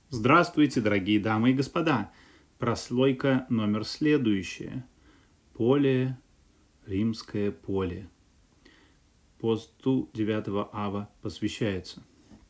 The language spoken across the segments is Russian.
Здравствуйте, дорогие дамы и господа! Прослойка номер следующая. Поле, римское поле. Посту 9 ава посвящается.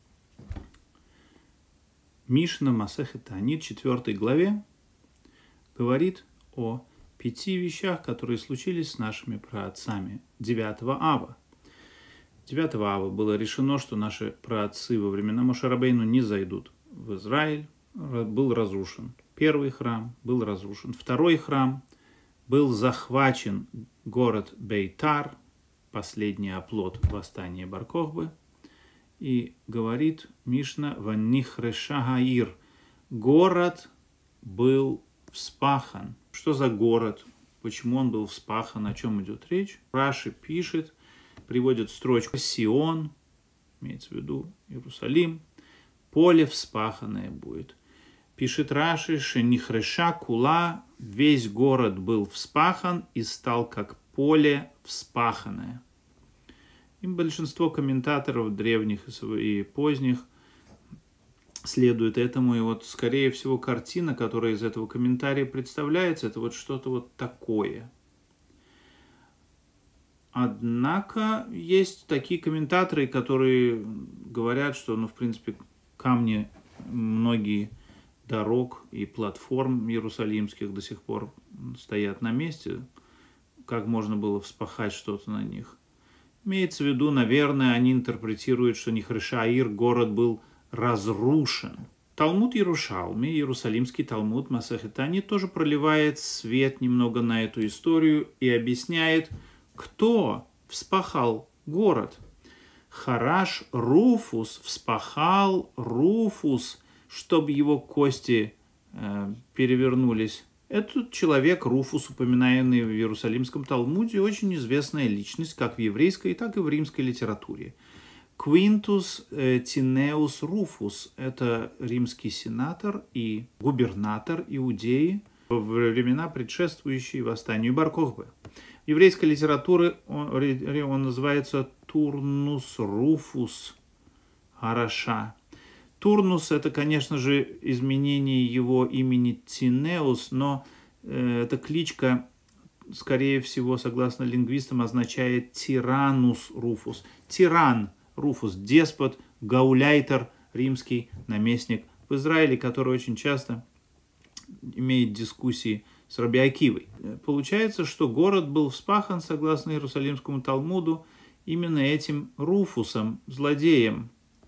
Мишна Масехет Таанит, 4 главе, говорит о 5 вещах, которые случились с нашими праотцами 9 ава. 9 ава было решено, что наши праотцы во времена Моше Рабейну не зайдут в Израиль, был разрушен. Первый храм был разрушен. Второй храм был захвачен, город Бейтар, последний оплот восстания Бар-Кохбы. И говорит Мишна «Ванихреша гаир». Город был вспахан. Что за город? Почему он был вспахан? О чем идет речь? Раши пишет, приводит строчку «Сион», имеется в виду Иерусалим, поле вспаханное будет. Пишет Раши, «Шенихреша кула», весь город был вспахан и стал как поле вспаханное. И большинство комментаторов древних и поздних следует этому. И вот, скорее всего, картина, которая из этого комментария представляется, это вот что-то вот такое. Однако есть такие комментаторы, которые говорят, что, в принципе, камни многие дорог и платформ иерусалимских до сих пор стоят на месте. Как можно было вспахать что-то на них? Имеется в виду, наверное, они интерпретируют, что Нихреша гаир, город был разрушен. Талмуд Иерушалми, Иерусалимский Талмуд Масехет Таанит, тоже проливает свет немного на эту историю и объясняет, кто вспахал город. Хараш Руфус, вспахал Руфус, чтобы его кости перевернулись. Этот человек, Руфус, упоминаемый в Иерусалимском Талмуде, очень известная личность, как в еврейской, так и в римской литературе. Квинтус Тинеус Руфус – это римский сенатор и губернатор Иудеи во времена, предшествующие восстанию Бар-Кохбы. В еврейской литературе он называется Турнус Руфус Араша. Турнус – это, конечно же, изменение его имени Тинеус, но эта кличка, скорее всего, согласно лингвистам, означает Тиранус Руфус. Тиран Руфус – деспот, гауляйтер, римский наместник в Израиле, который очень часто имеет дискуссии с Раби Акивой. Получается, что город был вспахан, согласно Иерусалимскому Талмуду, именно этим Руфусом, злодеем.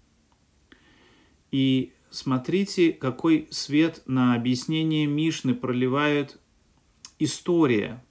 И смотрите, какой свет на объяснение Мишны проливает история.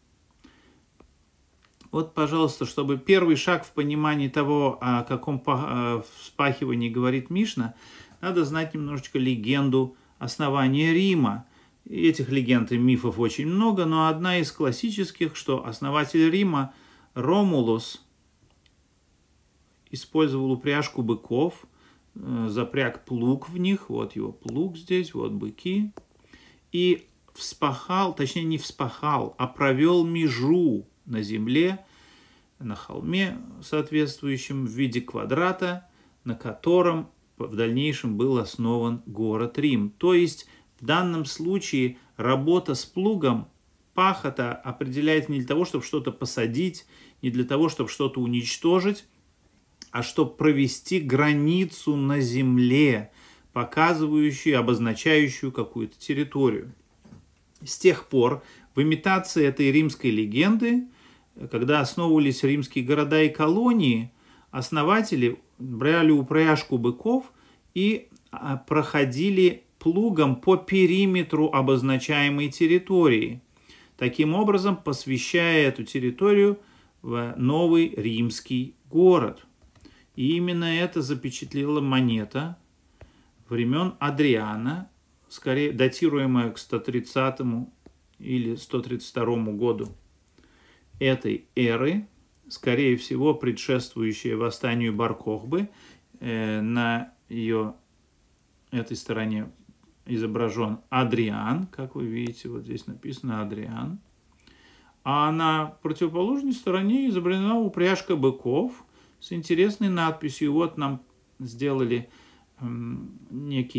Вот, пожалуйста, чтобы первый шаг в понимании того, о каком вспахивании говорит Мишна, надо знать немножечко легенду основания Рима. И этих легенд и мифов очень много, но одна из классических, что основатель Рима Ромулус использовал упряжку быков, запряг плуг в них, вот его плуг здесь, вот быки, и вспахал, точнее не вспахал, а провел межу на земле, на холме соответствующем в виде квадрата, на котором в дальнейшем был основан город Рим. То есть в данном случае работа с плугом, пахота определяется не для того, чтобы что-то посадить, не для того, чтобы что-то уничтожить, а чтобы провести границу на земле, показывающую, обозначающую какую-то территорию. С тех пор в имитации этой римской легенды, когда основывались римские города и колонии, основатели брали упряжку быков и проходили плугом по периметру обозначаемой территории, таким образом посвящая эту территорию в новый римский город. И именно это запечатлела монета времен Адриана, скорее датируемая к 130 или 132 году этой эры, скорее всего предшествующая восстанию Бар-Кохбы. На ее этой стороне изображен Адриан, как вы видите, вот здесь написано Адриан. А на противоположной стороне изображена упряжка быков с интересной надписью. Вот нам сделали некий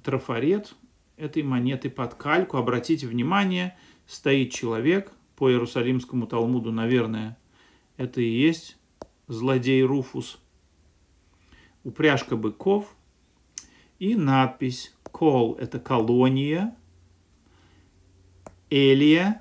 трафарет этой монеты под кальку. Обратите внимание, стоит человек, по Иерусалимскому Талмуду, наверное, это и есть злодей Руфус. Упряжка быков и надпись «Кол» – это колония, Элия,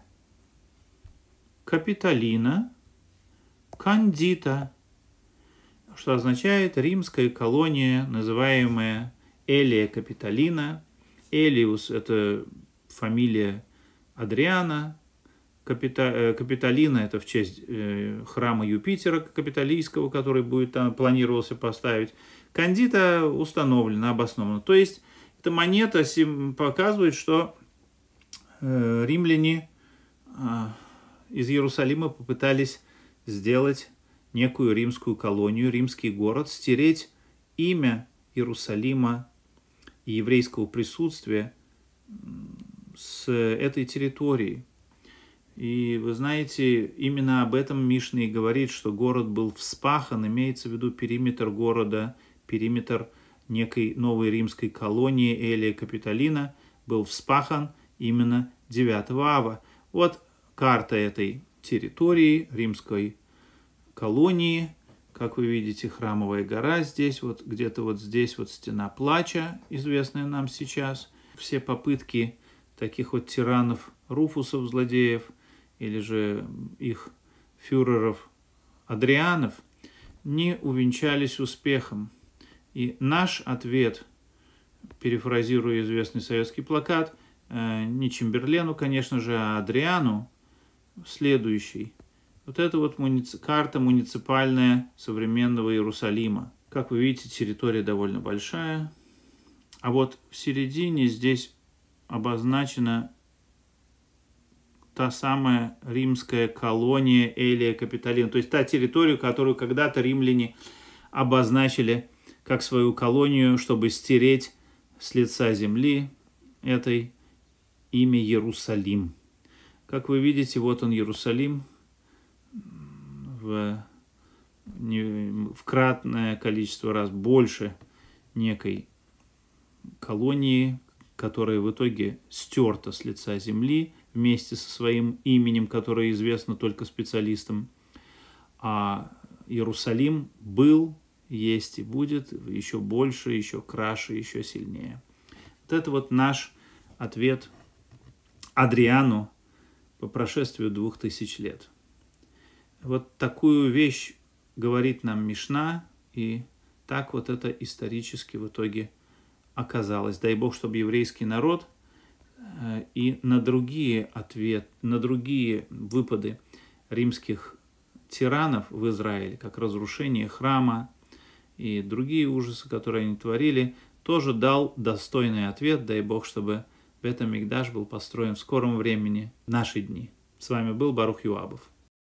Капитолина, Кандита, что означает римская колония, называемая Элия Капитолина. Элиус – это фамилия Адриана, Капитолина – это в честь храма Юпитера Капитолийского, который будет там, планировался поставить. Кандита установлена, обоснована. То есть эта монета показывает, что римляне из Иерусалима попытались сделать некую римскую колонию, римский город, стереть имя Иерусалима и еврейского присутствия с этой территории. И вы знаете, именно об этом Мишна и говорит, что город был вспахан, имеется в виду периметр города, периметр некой новой римской колонии Элия Капитолина был вспахан именно 9 ава. Вот карта этой территории, римской колонии. Как вы видите, Храмовая гора здесь, вот где-то вот здесь вот Стена Плача, известная нам сейчас. Все попытки таких вот тиранов, Руфусов, злодеев, или же их фюреров Адрианов, не увенчались успехом. И наш ответ, перефразируя известный советский плакат, не Чемберлену, конечно же, а Адриану, следующий. Вот это вот карта муниципальная современного Иерусалима. Как вы видите, территория довольно большая. А вот в середине здесь обозначена та самая римская колония Элия Капитолина. То есть та территория, которую когда-то римляне обозначили как свою колонию, чтобы стереть с лица земли этой имя Иерусалим. Как вы видите, вот он Иерусалим в кратное количество раз больше некой колонии, которая в итоге стерта с лица земли вместе со своим именем, которое известно только специалистам. А Иерусалим был, есть и будет еще больше, еще краше, еще сильнее. Вот это вот наш ответ Адриану по прошествию 2000 лет. Вот такую вещь говорит нам Мишна, и так вот это исторически в итоге оказалось. Дай Бог, чтобы еврейский народ и на другие выпады римских тиранов в Израиле, как разрушение храма и другие ужасы, которые они творили, тоже дал достойный ответ. Дай Бог, чтобы Бет-Амикдаш был построен в скором времени, в наши дни. С вами был Барух Юабов.